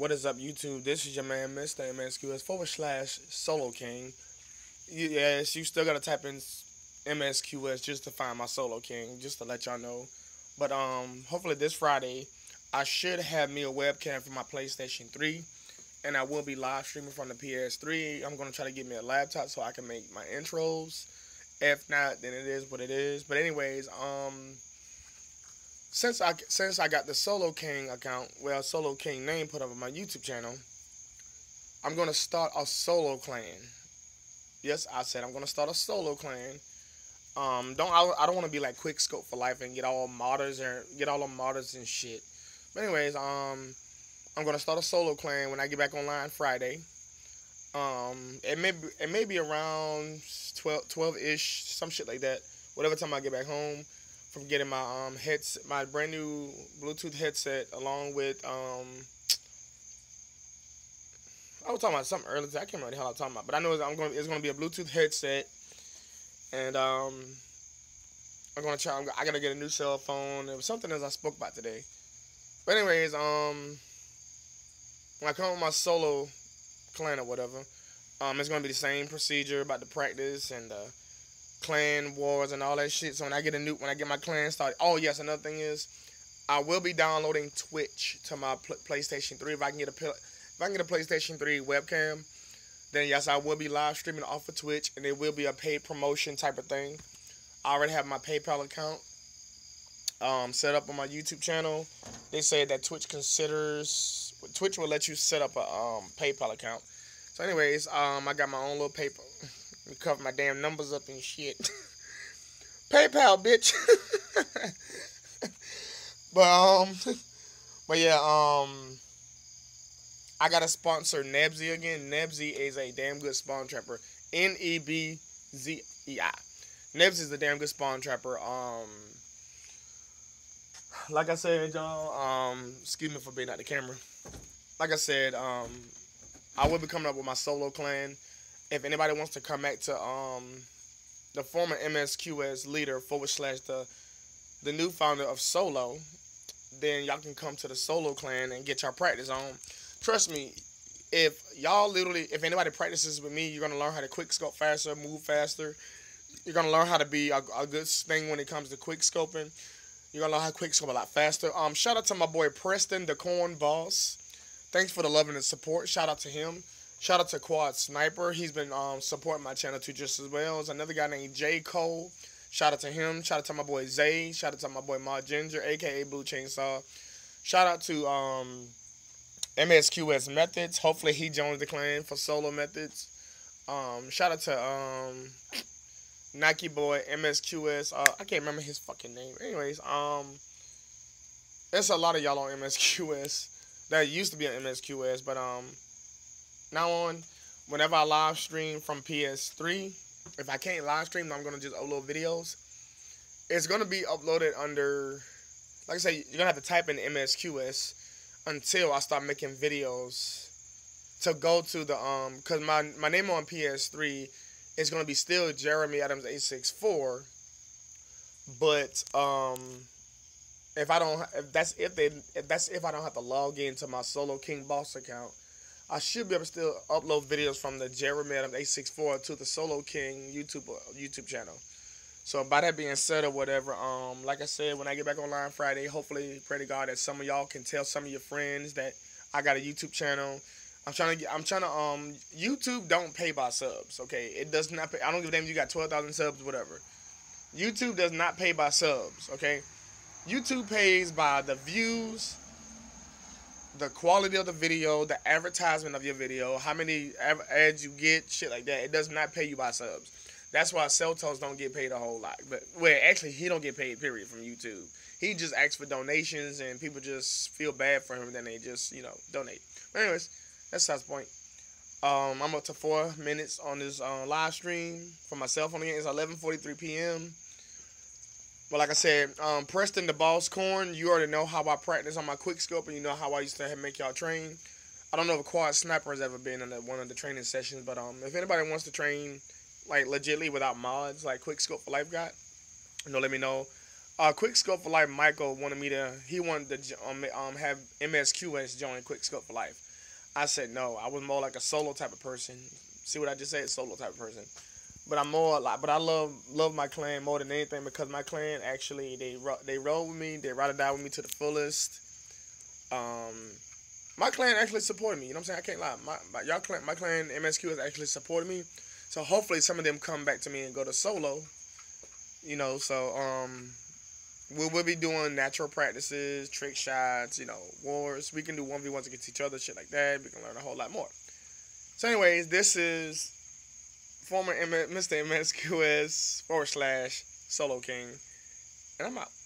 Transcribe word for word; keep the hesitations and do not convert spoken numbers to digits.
What is up, YouTube? This is your man, Mister M S Q S forward slash Solo King. Yes, you still gotta type in M S Q S just to find my Solo King, just to let y'all know. But um, hopefully this Friday, I should have me a webcam for my PlayStation three, and I will be live streaming from the P S three. I'm gonna try to get me a laptop so I can make my intros. If not, then it is what it is. But anyways, um. Since I since I got the Solo King account, well, Solo King name put up on my YouTube channel, I'm gonna start a solo clan. Yes, I said I'm gonna start a solo clan. Um, don't I, I don't want to be like Quick Scope for Life and get all modders or get all the modders and shit. But anyways, um, I'm gonna start a solo clan when I get back online Friday. Um, it may be, it may be around twelve twelve ish, some shit like that. Whatever time I get back home. From getting my um headset, my brand new Bluetooth headset, along with um, I was talking about something earlier. I can't remember what the hell I was talking about, but I know it's, I'm going. It's going to be a Bluetooth headset, and um, I'm going to try. I got to get a new cell phone. It was something as I spoke about today. But anyways, um, when I come with my solo clan or whatever, um, it's going to be the same procedure about the practice and the clan wars and all that shit. So when I get a new, when I get my clan started, oh yes, another thing is, I will be downloading Twitch to my pl PlayStation three. If I can get a if I can get a PlayStation three webcam, then yes, I will be live streaming off of Twitch, and it will be a paid promotion type of thing. I already have my PayPal account um, set up on my YouTube channel. They said that Twitch considers Twitch will let you set up a um, PayPal account. So anyways, um, I got my own little PayPal. We cover my damn numbers up and shit. PayPal, bitch. but um, but yeah, um, I gotta sponsor Nebzy again. Nebzy is a damn good spawn trapper. N E B Z E I. Nebzy is a damn good spawn trapper. Um, like I said, y'all. Um, excuse me for being out the camera. Like I said, um, I will be coming up with my solo clan. If anybody wants to come back to um, the former M S Q S leader forward slash the the new founder of Solo, then y'all can come to the Solo clan and get your practice on. Trust me, if y'all literally, if anybody practices with me, you're gonna learn how to quick scope faster, move faster. You're gonna learn how to be a, a good thing when it comes to quick scoping. You're gonna learn how to quick scope a lot faster. Um, shout out to my boy Preston, the Corn Boss. Thanks for the love and the support. Shout out to him. Shout out to Quad Sniper. He's been um, supporting my channel too just as well. There's another guy named J. Cole. Shout out to him. Shout out to my boy Zay. Shout out to my boy Ma Ginger, a k a. Blue Chainsaw. Shout out to um, M S Q S Methods. Hopefully he joins the clan for solo methods. Um, shout out to um, Nike Boy, M S Q S. Uh, I can't remember his fucking name. Anyways, um, there's a lot of y'all on M S Q S that used to be on M S Q S, but um, now on, whenever I live stream from P S three, if I can't live stream, I'm going to just upload videos. It's going to be uploaded under, like I said, you're going to have to type in M S Q S until I start making videos to go to the, um, because my, my name on P S three is going to be still Jeremy Adams eight six four, but, um, if I don't, if that's if they, if that's if I don't have to log into my Solo King Boss account, I should be able to still upload videos from the Jeremy Adams eight six four to the Solo King YouTube YouTube channel. So by that being said or whatever, um, like I said, when I get back online Friday, hopefully, pray to God that some of y'all can tell some of your friends that I got a YouTube channel. I'm trying to get, I'm trying to, um, YouTube don't pay by subs, okay? It does not pay. I don't give a damn if you got twelve thousand subs, whatever. YouTube does not pay by subs, okay? YouTube pays by the views, the quality of the video, the advertisement of your video, how many ads you get, shit like that. It does not pay you by subs. That's why Celtos don't get paid a whole lot. But, well, actually, he don't get paid, period, from YouTube. He just asks for donations, and people just feel bad for him, and then they just, you know, donate. But anyways, that's the point. Um, I'm up to four minutes on this uh, live stream for myself on the game. It's eleven forty-three p m But like I said, um, Preston the Boss Corn, you already know how I practice on my quick scope, and you know how I used to make y'all train. I don't know if a Quad Sniper has ever been in the, one of the training sessions, but um, if anybody wants to train like legitly without mods, like Quick Scope for Life got, you know, let me know. Uh, Quick Scope for Life, Michael wanted me to, he wanted to um, um have M S Q S join Quick Scope for Life. I said no. I was more like a solo type of person. See what I just said? Solo type of person. But I'm more like, but I love love my clan more than anything because my clan actually they they roll with me. They ride or die with me to the fullest. Um, my clan actually supported me. You know what I'm saying? I can't lie. My, my y'all clan, my clan M S Q has actually supported me. So hopefully some of them come back to me and go to solo. You know, so um, we will be doing natural practices, trick shots, you know, wars. We can do one v ones against each other, shit like that. We can learn a whole lot more. So anyways, this is former M- Mister M S Q S forward slash Solo King. And I'm out.